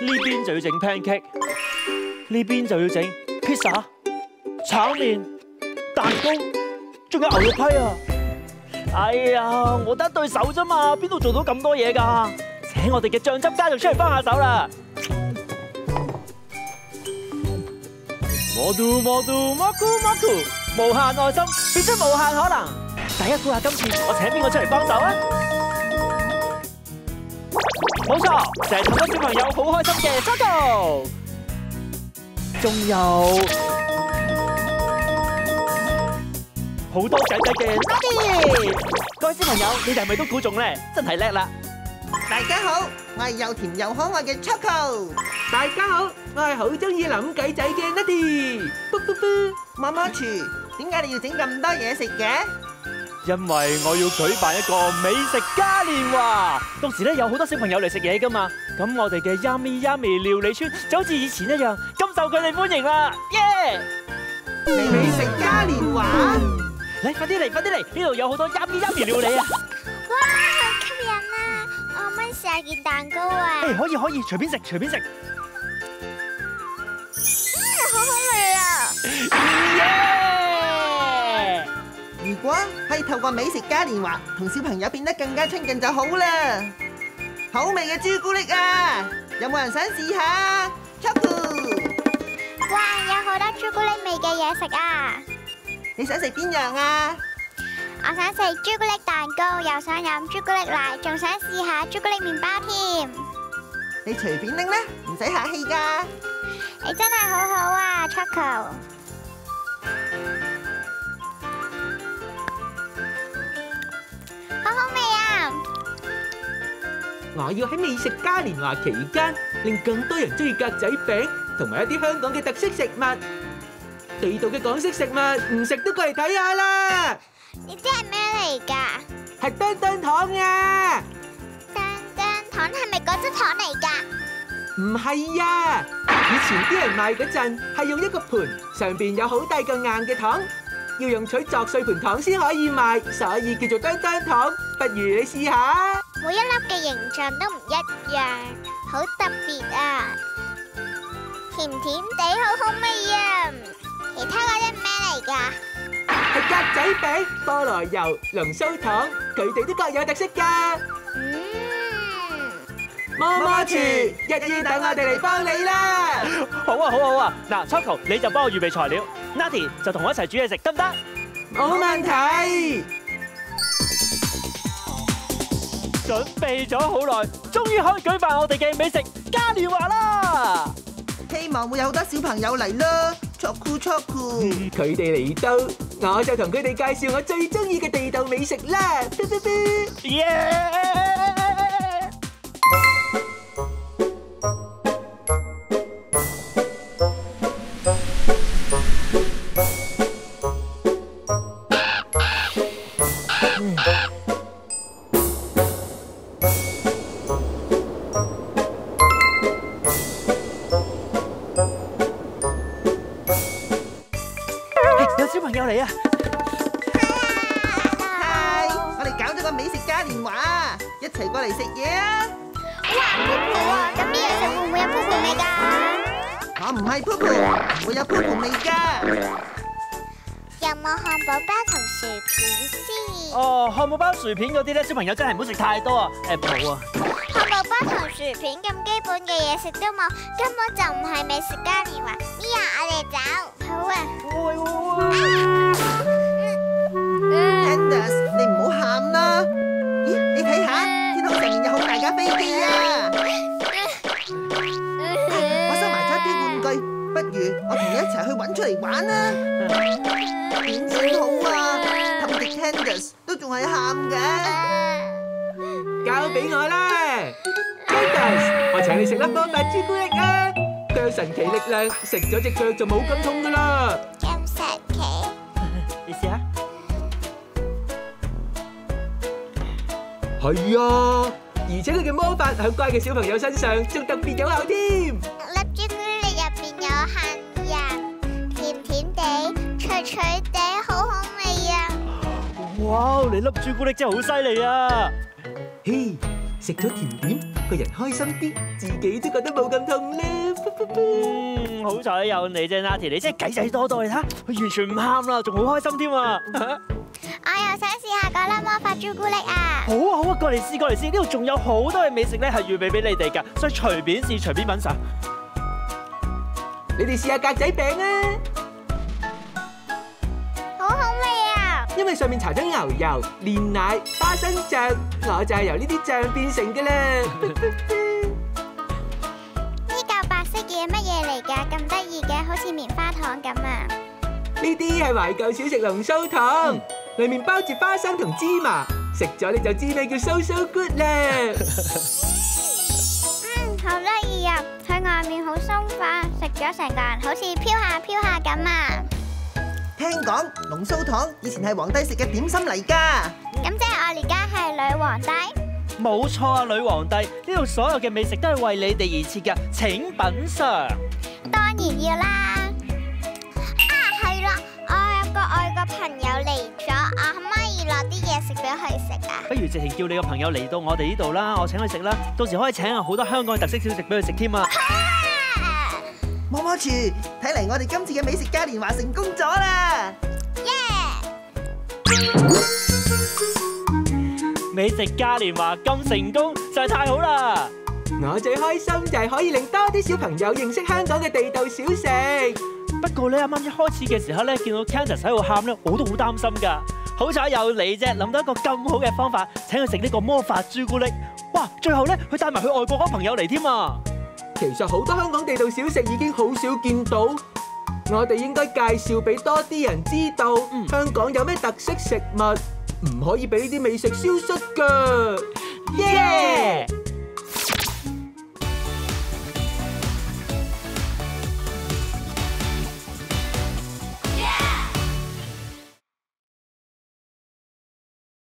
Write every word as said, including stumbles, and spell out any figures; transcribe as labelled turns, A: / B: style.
A: 呢邊就要整 pancake， 呢邊就要整 pizza、炒麵、蛋糕，仲有牛肉批啊！哎呀，我得一對手啫嘛，邊度做到咁多嘢㗎？請我哋嘅醬汁家就出嚟幫下手啦！摩嘟摩嘟摩咕摩咕，無限愛心變出無限可能。大家估下今次我請邊個出嚟幫手啊？冇錯，就係氹得小朋友好開心嘅 Choco， 仲有好多仔仔嘅 Nutty。各位小朋友，你哋係咪都估中咧？真係叻啦！
B: 大家好，我係又甜又可愛嘅 Choco。
C: 大家好，我係好中意諗計仔嘅 Nutty。
B: 嘟嘟嘟，媽媽廚，點解你要整咁多嘢食嘅？
A: 因為我要舉辦一個美食嘉年華，到時咧有好多小朋友嚟食嘢噶嘛，咁我哋嘅 Yummy Yummy 料理村就好似以前一樣，咁受佢哋歡迎啦，耶！
B: 美食嘉年華，
A: 嚟快啲嚟，快啲嚟，呢度有好多 Yummy Yummy 料理啊！
D: 哇，好吸引啊！我可唔可以試下件蛋糕啊？
A: 誒，可以可以，隨便食隨便食。
D: 嗯，好好味啊！
A: 耶！
B: 如果可以透過美食嘉年華同小朋友變得更加親近就好啦。好味嘅朱古力啊，有冇人想試下 ？Choco，
D: 哇，有好多朱古力味嘅嘢食啊！
B: 你想食邊樣啊？
D: 我想食朱古力蛋糕，又想飲朱古力奶，仲想試下朱古力麵包添。
B: 你隨便拎啦，唔使客氣㗎。
D: 你真係好好啊 ，Choco。好好味啊！
C: 我要喺美食嘉年華期間，令更多人中意格仔餅同埋一啲香港嘅特色食物。地道嘅港式食物，唔食都過嚟睇下啦！
D: 呢啲係咩嚟㗎？
C: 係叮叮糖啊！
D: 叮叮糖係咪嗰隻糖嚟㗎？
C: 唔係啊！以前啲人賣嗰陣係用一個盤，上邊有好大個硬嘅糖，要用錘鑿碎盤糖先可以賣，所以叫做叮叮糖。不如你試下。
D: 每一粒嘅形狀都唔一樣，好特別啊！甜甜地，好好味啊！其他嗰啲咩嚟㗎？
C: 係格仔餅、菠蘿油、龍鬚糖，佢哋都各有特色㗎。
D: 嗯，
C: 媽媽廚，日日等我哋嚟幫你啦！
A: 好啊好啊好啊！嗱 ，Choco 你就幫我預備材料 ，Nutty 就同我一齊煮嘢食，得唔得？
C: 冇問題。
A: 準備咗好耐，終於可以舉辦我哋嘅美食嘉年華啦！
B: 希望會有好多小朋友嚟啦 ，Choco Choco。
C: 佢哋嚟到，我就同佢哋介紹我最中意嘅地道美食啦！嘟嘟嘟，
A: 耶！有小朋友嚟啊！
B: 嗨，我哋搞咗個美食嘉年華，一齊過嚟食嘢啊！
D: 哇，噗噗啊！咁啲嘢食會唔會有噗噗味㗎？
B: 我唔係 Popo，唔會有 Popo 味㗎。
D: 有冇漢堡包同薯片先？
A: 哦，漢堡包、薯片嗰啲咧，小朋友真係唔好食太多啊！誒，冇啊！
D: 漢堡包同薯片咁基本嘅嘢食都冇，根本就唔係美食嘉年華。Mia，我哋走。好啊。
A: 喂喂喂！
B: Candace，你唔好喊啦！咦，你睇下，天空上面有好大架飛機啊！我收埋咗啲玩具，不如我同你一齊去揾出嚟玩啦！點算好啊？氹住 Candace 都仲係喊嘅。
C: 交俾我啦 ，Candace，我請你食粒魔法朱古力啊！佢有神奇力量，食咗隻腳就冇咁痛噶啦。
D: 咁神奇？
A: 你試下。
C: 係啊，而且佢嘅魔法喺乖嘅小朋友身上仲特別有效添。
D: 粒朱古力入邊有杏仁，甜甜地、脆脆地，好好味啊！
A: 哇！你粒朱古力真係好犀利啊！
C: 嘿， 食咗甜點，個人開心啲，自己都覺得冇咁痛啦。
A: 嗯，好彩有你啫 ，Natty， 你真係計仔多多，你睇下，佢完全唔喊啦，仲好開心添啊！
D: 我又想試下嗰粒魔法朱古力啊！
A: 好啊好啊，過嚟試過嚟試，呢度仲有好多嘅美食咧，係預備俾你哋㗎，所以隨便試隨便品嚐。
C: 你哋試下格仔餅啊！
D: 好好味啊！
C: 因為上面搽咗牛油、煉奶、花生醬，我就係由呢啲醬變成嘅啦。
D: 呢嚿白色嘅乜嘢嚟㗎？咁得意嘅，好似棉花糖咁啊！
C: 呢啲係懷舊小食龍鬚糖，裡面包住花生同芝麻，食咗你就知咩叫 so so good 啦。
D: 嗯，好得意啊！佢外面好鬆化，食咗成個人好似飄下飄下咁啊！
B: 聽講龍鬚糖以前係皇帝食嘅點心嚟㗎。
D: 咁即係我而家係女皇帝？
A: 冇錯啊，女皇帝，呢度所有嘅美食都係為你哋而設嘅，請品嚐。
D: 當然要啦！啊，係啦，我有個外國朋友嚟咗，我可唔可以攞啲嘢食俾佢食啊？
A: 不如直情叫你個朋友嚟到我哋呢度啦，我請佢食啦，到時可以請下好多香港嘅特色小食俾佢食添啊！
B: 摸摸廚，睇嚟我哋今次嘅美食嘉年華成功咗啦！
D: 耶！
A: 美食嘉年華咁成功，實在太好啦！
C: 我最開心就係可以令多啲小朋友認識香港嘅地道小食。
A: 不過咧，啱啱一開始嘅時候咧，見到 Candice 喺度喊咧，我都好擔心㗎。好彩有你啫，諗到一個咁好嘅方法，請佢食呢個魔法朱古力。哇！最後咧，佢帶埋佢外國嗰朋友嚟添啊！
C: 其實好多香港地道小食已經好少見到，我哋應該介紹俾多啲人知道，嗯、香港有咩特色食物，唔可以俾呢啲美食消失㗎。耶！